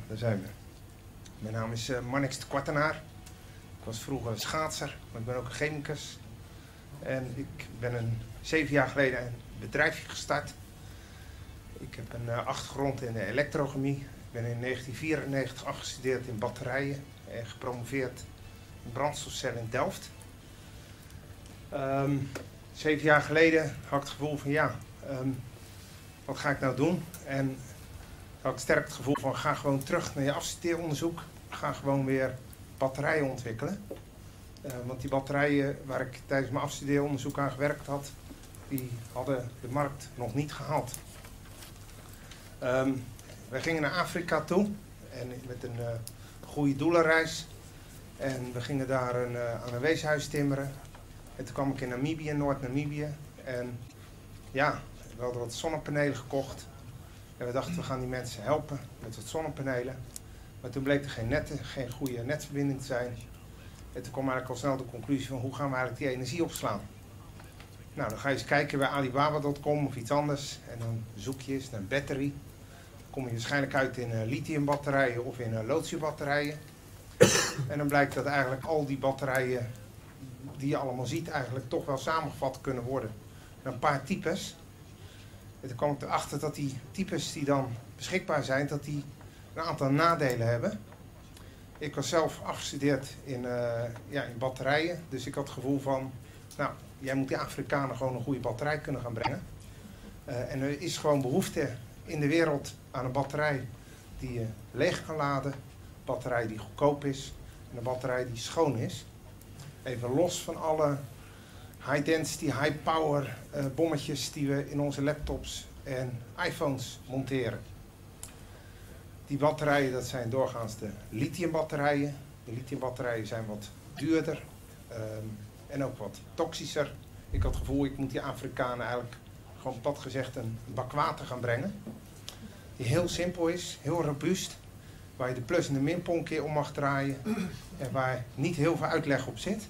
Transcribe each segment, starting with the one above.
daar zijn we. Mijn naam is Marnix de Kwartenaar. Ik was vroeger schaatser, maar ik ben ook een chemicus. En ik ben 7 jaar geleden een bedrijfje gestart. Ik heb een achtergrond in de elektrochemie. Ik ben in 1994 afgestudeerd in batterijen en gepromoveerd in brandstofcellen in Delft. 7 jaar geleden had ik het gevoel van wat ga ik nou doen? En had ik sterk het gevoel van ga gewoon terug naar je afstudeeronderzoek. Ga gewoon weer batterijen ontwikkelen. Want die batterijen waar ik tijdens mijn afstudeeronderzoek aan gewerkt had, die hadden de markt nog niet gehaald. Wij gingen naar Afrika toe en met een goede doelenreis. En we gingen daar aan een weeshuis timmeren. En toen kwam ik in Namibië, Noord-Namibië. En ja, we hadden wat zonnepanelen gekocht. En we dachten we gaan die mensen helpen met wat zonnepanelen. Maar toen bleek er geen goede netverbinding te zijn. En toen kwam eigenlijk al snel de conclusie van hoe gaan we eigenlijk die energie opslaan. Nou, dan ga je eens kijken bij Alibaba.com of iets anders. En dan zoek je eens naar battery. Dan kom je waarschijnlijk uit in lithiumbatterijen of in loodsuurbatterijen. En dan blijkt dat eigenlijk al die batterijen die je allemaal ziet eigenlijk toch wel samengevat kunnen worden naar een paar types. En toen kwam ik erachter dat die types die dan beschikbaar zijn, dat die een aantal nadelen hebben. Ik was zelf afgestudeerd in batterijen, dus ik had het gevoel van, nou, jij moet die Afrikanen gewoon een goede batterij kunnen gaan brengen. En er is gewoon behoefte in de wereld aan een batterij die je leeg kan laden, een batterij die goedkoop is en een batterij die schoon is. Even los van alle high density, high power bommetjes die we in onze laptops en iPhones monteren. Die batterijen, dat zijn doorgaans de lithiumbatterijen. De lithiumbatterijen zijn wat duurder en ook wat toxischer. Ik had het gevoel, ik moet die Afrikanen eigenlijk gewoon plat gezegd een bak water gaan brengen. Die heel simpel is, heel robuust. Waar je de plus en de minpol een keer om mag draaien. En waar niet heel veel uitleg op zit.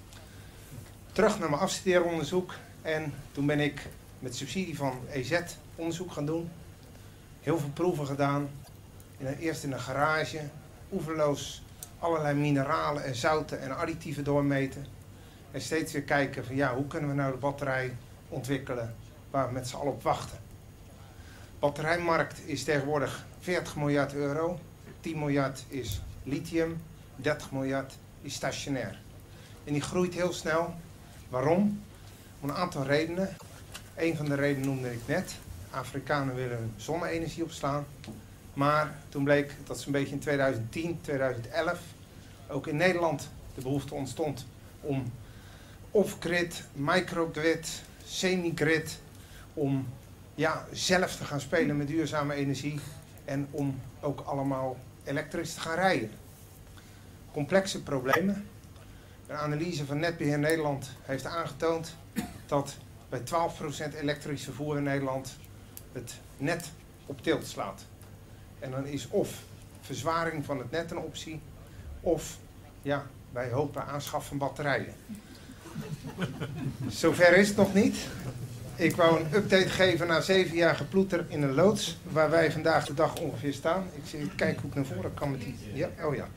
Terug naar mijn afstudeeronderzoek. En toen ben ik met subsidie van EZ onderzoek gaan doen. Heel veel proeven gedaan. Eerst in een garage. Oeverloos allerlei mineralen en zouten en additieven doormeten. En steeds weer kijken van hoe kunnen we nou de batterij ontwikkelen waar we met z'n allen op wachten. De batterijmarkt is tegenwoordig 40 miljard euro. 10 miljard is lithium, 30 miljard is stationair. En die groeit heel snel. Waarom? Om een aantal redenen. Een van de redenen noemde ik net. Afrikanen willen hun zonne-energie opslaan. Maar toen bleek dat zo'n beetje in 2010, 2011 ook in Nederland de behoefte ontstond om off-grid, microgrid, semi-grid, om zelf te gaan spelen met duurzame energie en om ook allemaal elektrisch te gaan rijden. Complexe problemen. Een analyse van Netbeheer Nederland heeft aangetoond dat bij 12% elektrisch vervoer in Nederland het net op tilt slaat. En dan is of verzwaring van het net een optie, of wij hopen aanschaf van batterijen. Zover is het nog niet. Ik wou een update geven na 7 jaar geploeter in een loods, waar wij vandaag de dag ongeveer staan. Ik zie, kijk hoe ik naar voren kan met die. Ja, oh ja.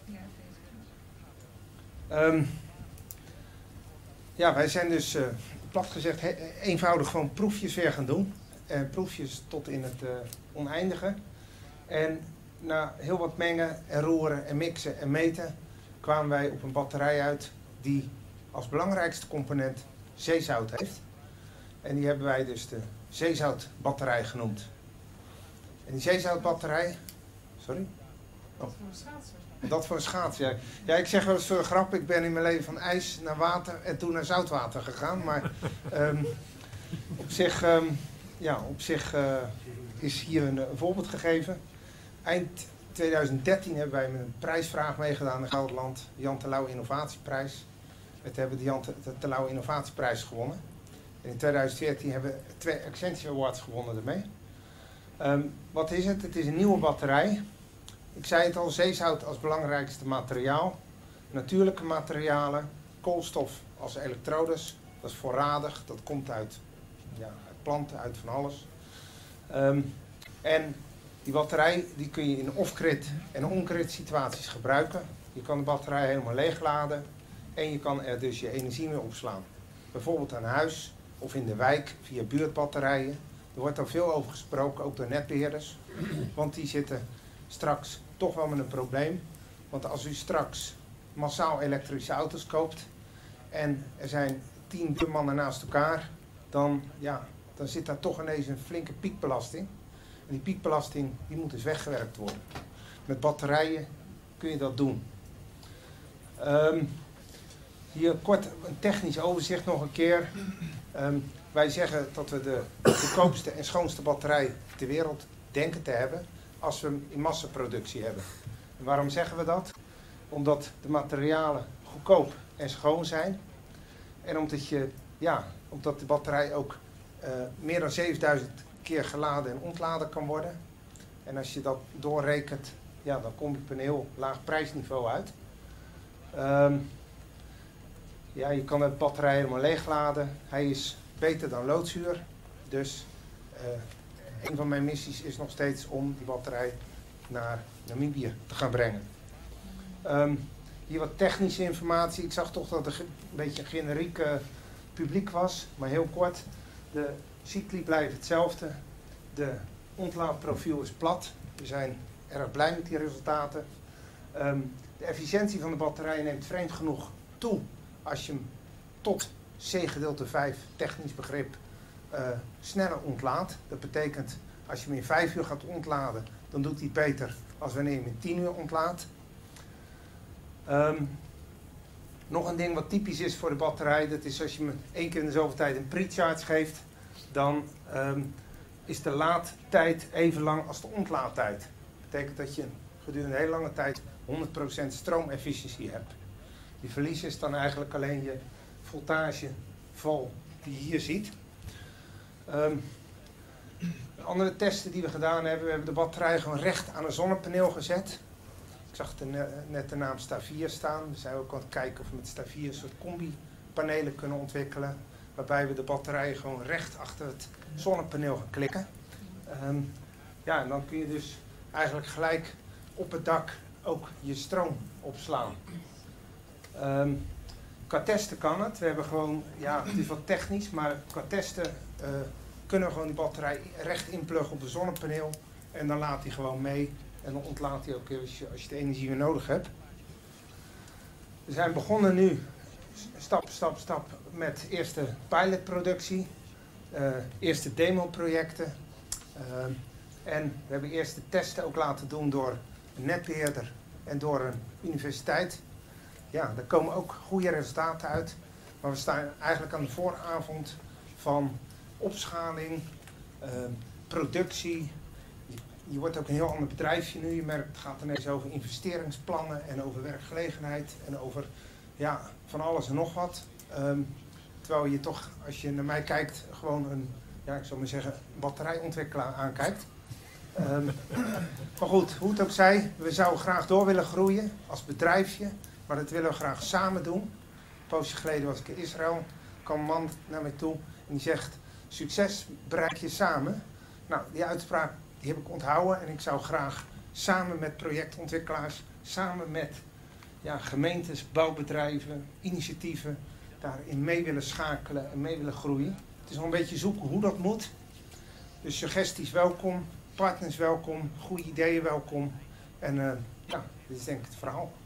Wij zijn dus plat gezegd eenvoudig gewoon proefjes weer gaan doen. Proefjes tot in het oneindige. En na heel wat mengen en roeren en mixen en meten kwamen wij op een batterij uit die als belangrijkste component zeezout heeft. En die hebben wij dus de zeezoutbatterij genoemd. En die zeezoutbatterij... Sorry? Dat voor een schaatser. Dat voor een schaats, ja. Ja, ik zeg wel eens voor de grap, ik ben in mijn leven van ijs naar water en toen naar zoutwater gegaan. Maar op zich is hier een voorbeeld gegeven. Eind 2013 hebben wij met een prijsvraag meegedaan in Gelderland. Jan Terlouw Innovatieprijs. We hebben de Jan Terlouw Innovatieprijs gewonnen. En in 2014 hebben we 2 Accenture Awards gewonnen ermee. Wat is het? Het is een nieuwe batterij. Ik zei het al, zeezout als belangrijkste materiaal. Natuurlijke materialen, koolstof als elektrodes. Dat is voorradig, dat komt uit planten, uit van alles. En Die batterij die kun je in off-grid en on-grid situaties gebruiken. Je kan de batterij helemaal leegladen en je kan er dus je energie mee opslaan. Bijvoorbeeld aan huis of in de wijk via buurtbatterijen. Er wordt al veel over gesproken, ook door netbeheerders. Want die zitten straks toch wel met een probleem. Want als u straks massaal elektrische auto's koopt en er zijn 10 buurmannen naast elkaar, dan zit daar toch ineens een flinke piekbelasting. En die piekbelasting die moet dus weggewerkt worden. Met batterijen kun je dat doen. Hier kort een technisch overzicht nog een keer. Wij zeggen dat we de goedkoopste en schoonste batterij ter wereld denken te hebben als we hem in massaproductie hebben. En waarom zeggen we dat? Omdat de materialen goedkoop en schoon zijn. En omdat de batterij ook meer dan 7000 keer geladen en ontladen kan worden. En als je dat doorrekent, dan kom je op een heel laag prijsniveau uit. Je kan de batterij helemaal leegladen. Hij is beter dan loodzuur. Dus een van mijn missies is nog steeds om die batterij naar Namibië te gaan brengen. Hier wat technische informatie. Ik zag toch dat het een beetje een generiek publiek was, maar heel kort. De cycli blijft hetzelfde. De ontlaadprofiel is plat. We zijn erg blij met die resultaten. De efficiëntie van de batterij neemt vreemd genoeg toe als je hem tot C-gedeelte 5, technisch begrip, sneller ontlaadt. Dat betekent, als je hem in 5 uur gaat ontladen, dan doet hij beter als wanneer je hem in 10 uur ontlaadt. Nog een ding wat typisch is voor de batterij, dat is als je hem 1 keer in de zoveel tijd een pre-charge geeft, dan is de laadtijd even lang als de ontlaadtijd. Dat betekent dat je gedurende een hele lange tijd 100% stroomefficiëntie hebt. Die verlies is dan eigenlijk alleen je voltageval die je hier ziet. Andere testen die we gedaan hebben, we hebben de batterij gewoon recht aan een zonnepaneel gezet. Ik zag net de naam Stavir staan. We zijn ook aan het kijken of we met Stavir een soort combi-panelen kunnen ontwikkelen. Waarbij we de batterij gewoon recht achter het zonnepaneel gaan klikken. En dan kun je dus eigenlijk gelijk op het dak ook je stroom opslaan. Qua testen kan het. We hebben gewoon, het is wat technisch, maar qua testen kunnen we gewoon die batterij recht inpluggen op een zonnepaneel. En dan laat hij gewoon mee. En dan ontlaadt hij ook als je de energie weer nodig hebt. We zijn begonnen nu, stap met eerste pilotproductie. Eerste demo-projecten. En we hebben eerst de testen ook laten doen door een netbeheerder en door een universiteit. Daar komen ook goede resultaten uit. Maar we staan eigenlijk aan de vooravond van opschaling, productie. Je wordt ook een heel ander bedrijfje nu. Je merkt, het gaat ineens over investeringsplannen en over werkgelegenheid en over van alles en nog wat. Terwijl je toch, als je naar mij kijkt, gewoon een, ik zal maar zeggen, batterijontwikkelaar aankijkt. Maar goed, hoe het ook zij, we zouden graag door willen groeien als bedrijfje, maar dat willen we graag samen doen. Een poosje geleden was ik in Israël, kwam een man naar mij toe en die zegt, succes bereik je samen. Nou, die uitspraak die heb ik onthouden en ik zou graag samen met projectontwikkelaars, samen met gemeentes, bouwbedrijven, initiatieven, daarin mee willen schakelen en mee willen groeien. Het is nog een beetje zoeken hoe dat moet. Dus suggesties welkom, partners welkom, goede ideeën welkom. En dit is denk ik het verhaal.